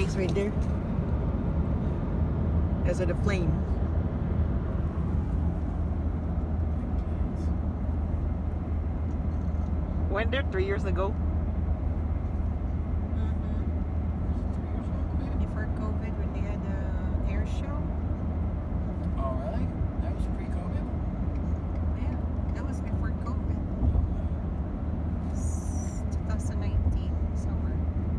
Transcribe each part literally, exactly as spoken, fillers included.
lights right there. Those are the flames. Went there three years ago. Mm-hmm. Before COVID, when they had the air show. Oh, really? That was pre-COVID? Yeah, that was before COVID. It's twenty nineteen, summer.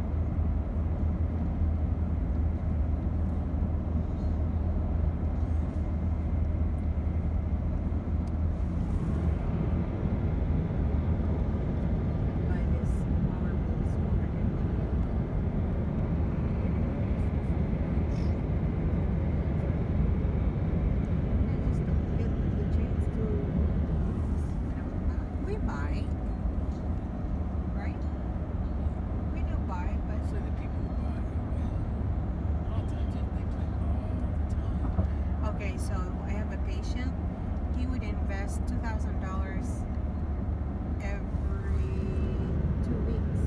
two thousand dollars every two weeks.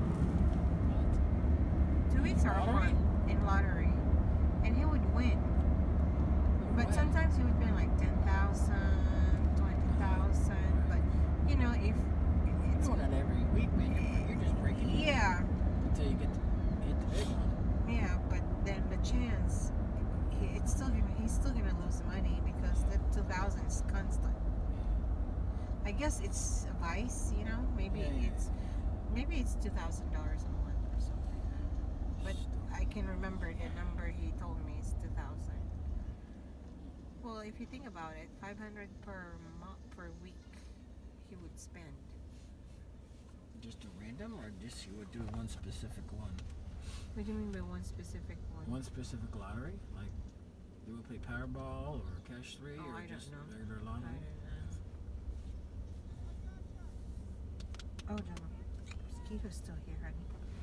Two weeks or more in lottery. And he would win. But sometimes he would win like ten thousand, twenty thousand. But, you know, if it's doing that every week, man. You're, you're just breaking it. Yeah. Until you get to hit the big one. Yeah, but then the chance, he, it's still gonna, he's still going to lose money because the two thousand is constant. I guess it's a vice, you know. Maybe yeah, yeah. it's maybe it's two thousand dollars a month or something. But I can remember the number he told me is two thousand. Well, if you think about it, five hundred per month per week he would spend. Just a random, or just you would do one specific one? What do you mean by one specific one? One specific lottery, like they would play Powerball or Cash Three, oh, or I just don't know. regular lottery. I don't know. Oh, no. Mosquito's still here, honey.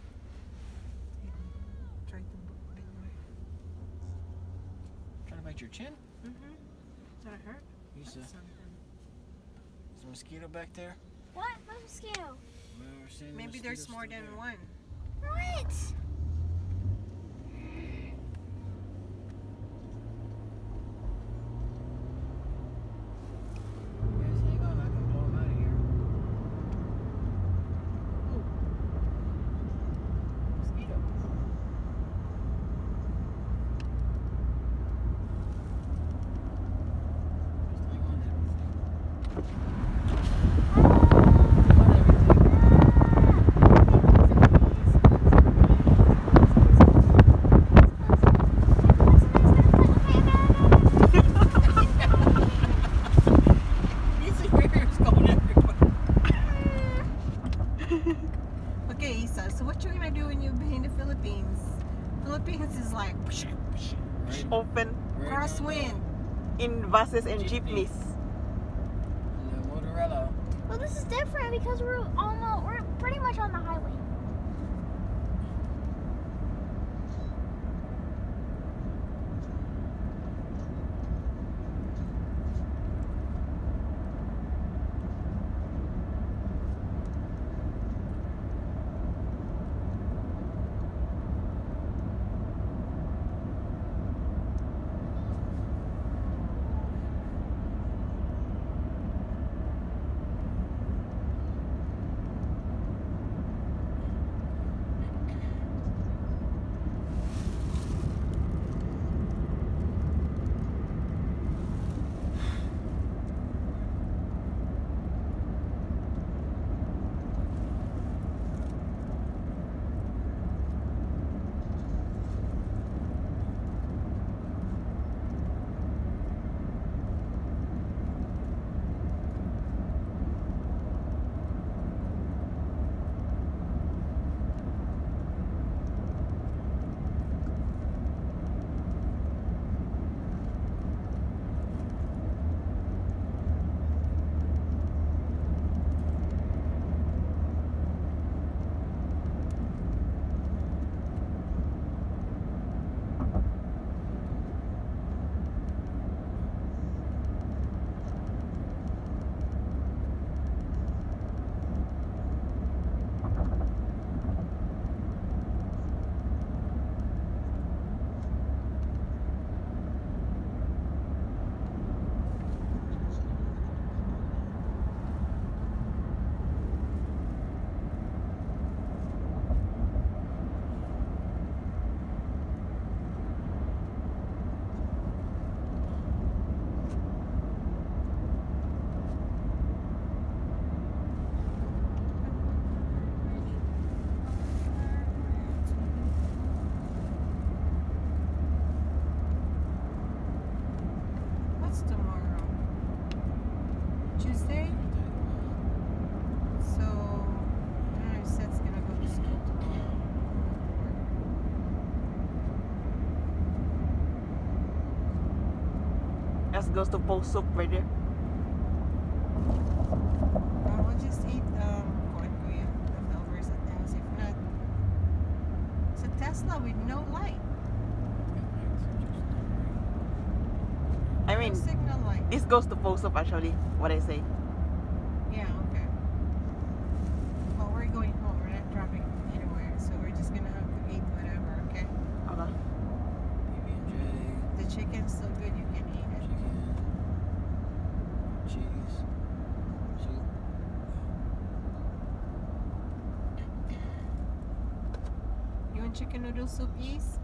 Try to bite me. Trying to bite your chin? Mm-hmm. Does that hurt? You said. Something. Is a mosquito back there? What? What mosquito? Well, maybe the there's more than there. one. What? Philippines is like right. Open right crosswind in buses and jeepneys. The Motorella. Well, this is different because we're almost we're pretty much on the highway. Tuesday. So, I don't know if Seth's gonna go to school tomorrow. Let's go to post soup right there. Uh, we'll just eat um, corn kuya, leftovers at the house. If not, it's a Tesla with no light. I No mean, signal light. this goes to post soup actually. What I say. Yeah, okay. Well, we're going home. We're not dropping anywhere, so we're just gonna have to eat whatever, okay? Okay. P B and J, The chicken's so good you can eat it. chicken, cheese, soup. You want chicken noodle soup, East?